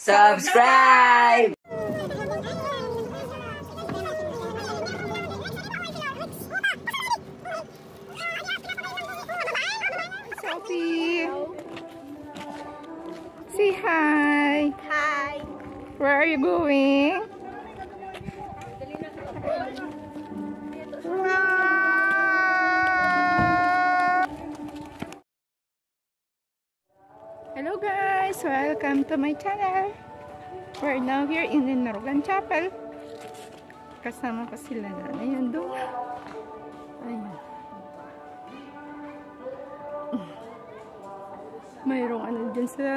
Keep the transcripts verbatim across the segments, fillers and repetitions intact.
subscribe! Sophie! Say hi! Hi! Where are you going? Hello guys! Welcome to my channel. We're now here in Inarugan Chapel. Kasama ko sila na. Ayan doon. Ayan. Mayroong ano dyan sa...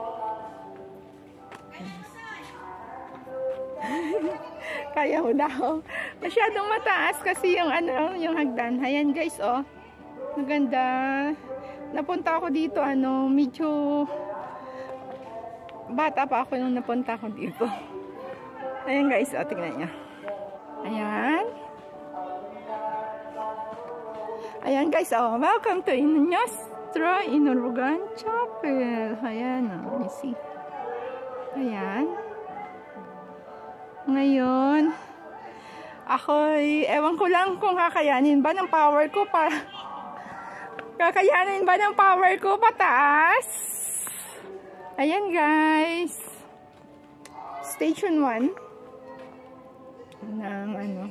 Kaya mo daw. Masyadong mataas kasi yung ano, yung hagdan. Ayan guys, oh. Maganda. Napunta ako dito, ano, medyo bata pa ako nung napunta ako dito. Ayan guys, oh, tingnan nyo. Ayan. Ayan guys, oh, welcome to Nostra Inarugan Chapel. Ayan, oh, you see. Ayan. Ngayon, ako'y, ewan ko lang kung kakayanin ba ng power ko pa. Kakayanin ba ng power ko pataas? Ayan guys. Station one. Ng ano.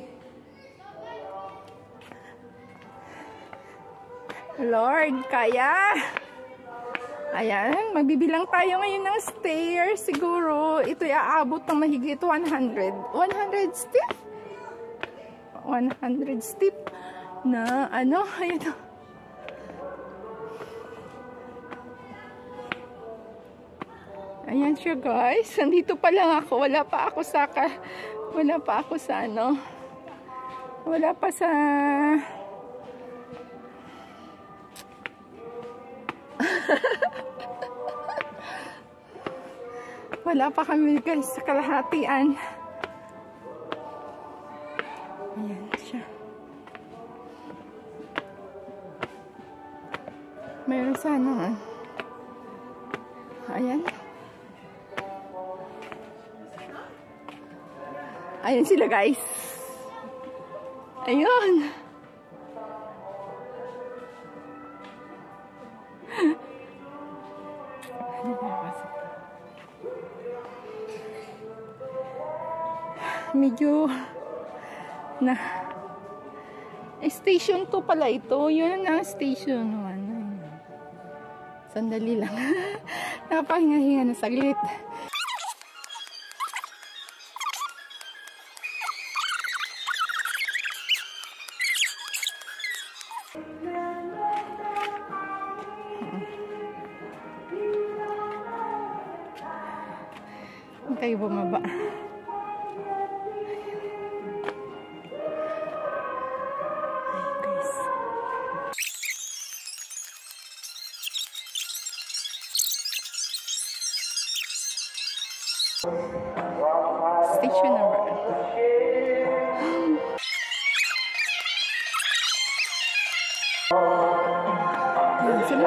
Lord, kaya. Ayan, magbibilang tayo ngayon ng stairs. Siguro, ito'y aabot ng mahigit one hundred. one hundred step? one hundred step na ano, ayan. Ayan siya guys. Nandito pa lang ako. Wala pa ako sa ka, wala pa ako sa ano. Wala pa sa wala pa kami guys sa kalahatian. Ayan siya. Mayroon sana. Ayan. Ayan sila guys. Ayun. Medyo na station two pala ito. Yun ang station one. Sandali lang. Napahinga-hinga na saglit. Tayo bumaba. Station number. Yan sila.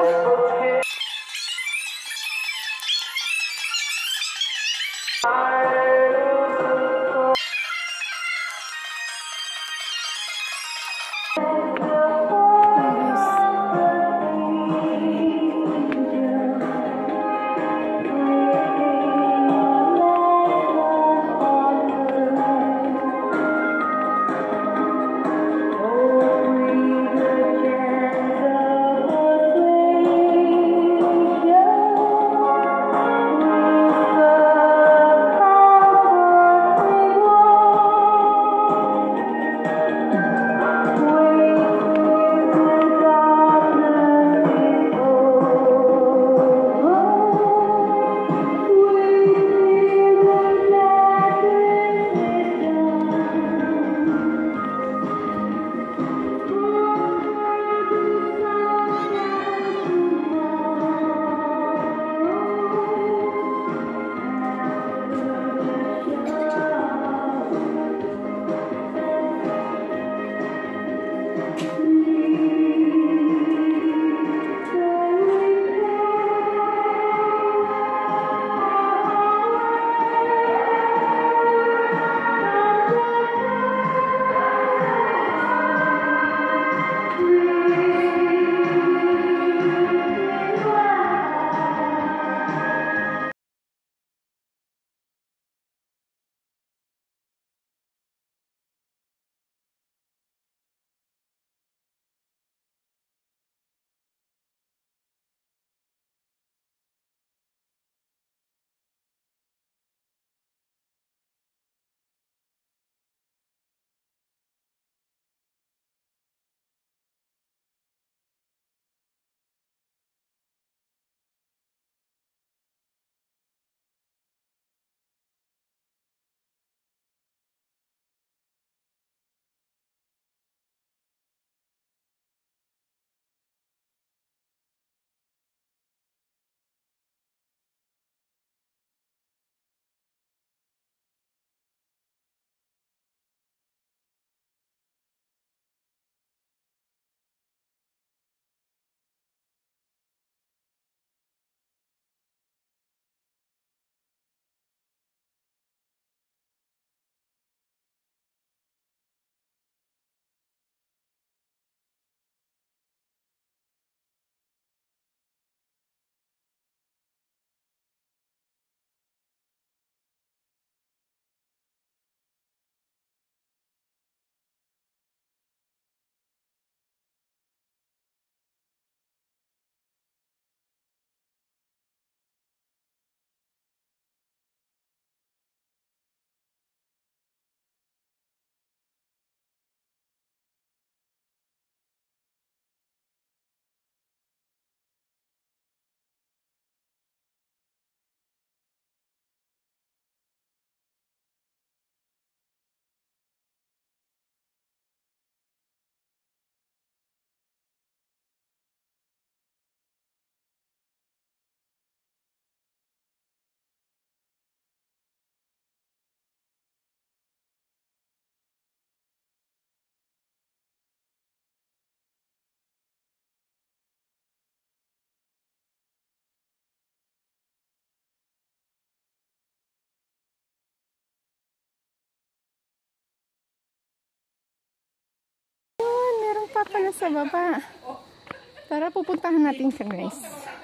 pala sa baba. Tara, pupuntahan natin siya, guys.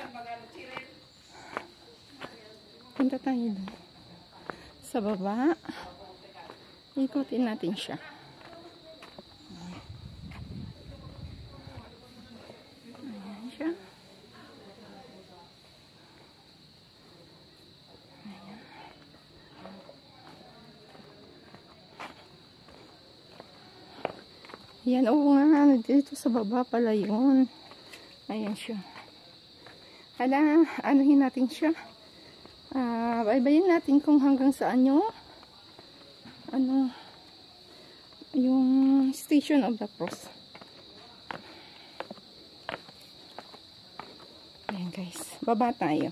Punta tayo doon. Sa baba. Ikutin natin siya. Ayan siya. Ayan. Ayan, oo nga. Dito sa baba pala yun. Ayan siya. Hala, anuhin natin siya. Ah, uh, baybayin natin kung hanggang saan yung ano yung Station of the Cross. Ayan guys, baba tayo.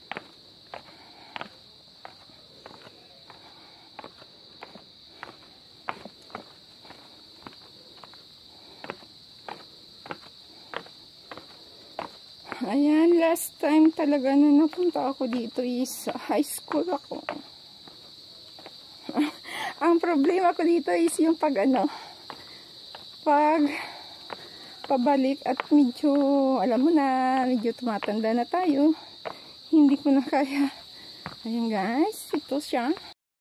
Ayan, last time talaga na napunta ako dito is high school ako. Ang problema ko dito is yung pag ano, pag pabalik at medyo, alam mo na, medyo tumatanda na tayo. Hindi ko na kaya. Ayan guys, ito siya.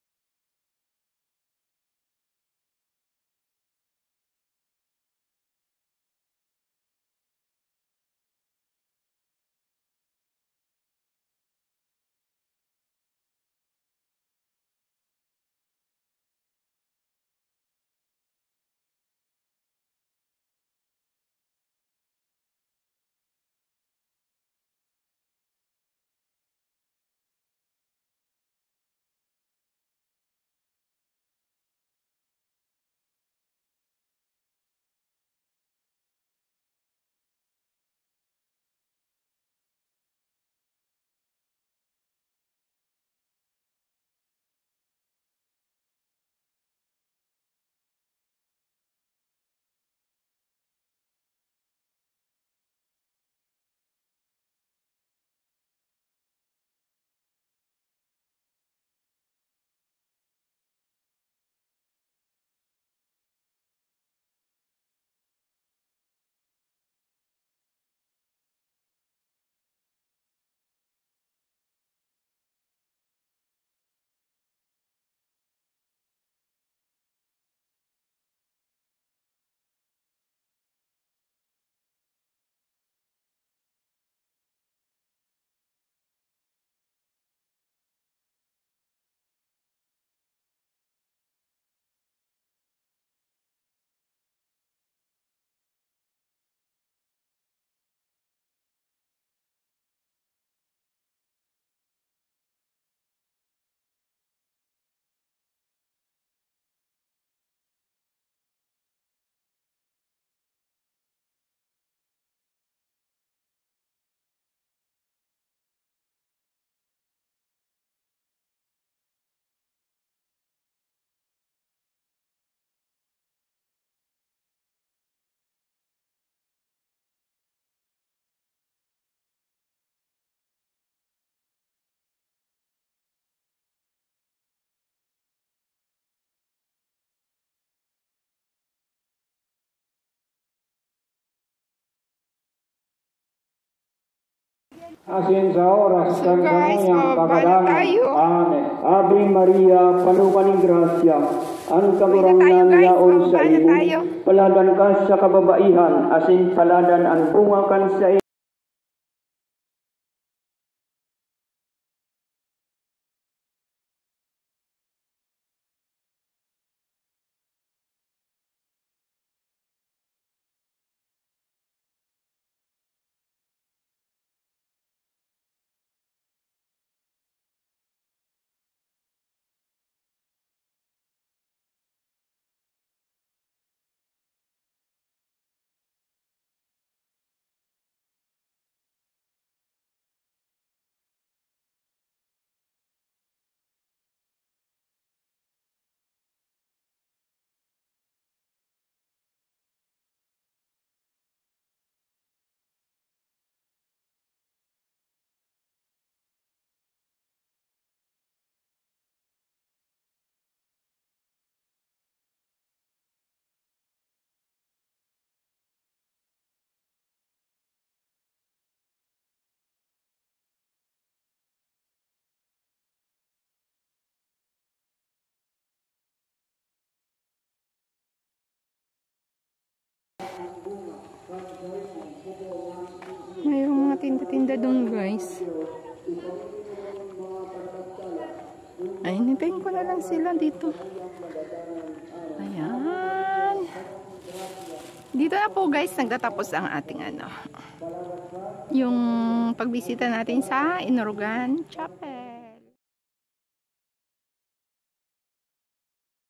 Asin sa oras So ng guys, kanyang bababa na kakadangan. tayo. Amen. Ave Maria, panukan ng grasya, ang kagurangan guys, yaon sa bababa na iyo. tayo. Paladan ka sa kababaihan, asin paladan ang bunga kan sa iyo. Mayroong mga tinda-tinda doon, guys. Ay, nipain ko na lang sila dito. Ayan. Dito na po, guys, nagtatapos ang ating ano, yung pagbisita natin sa Inurugan Chapel.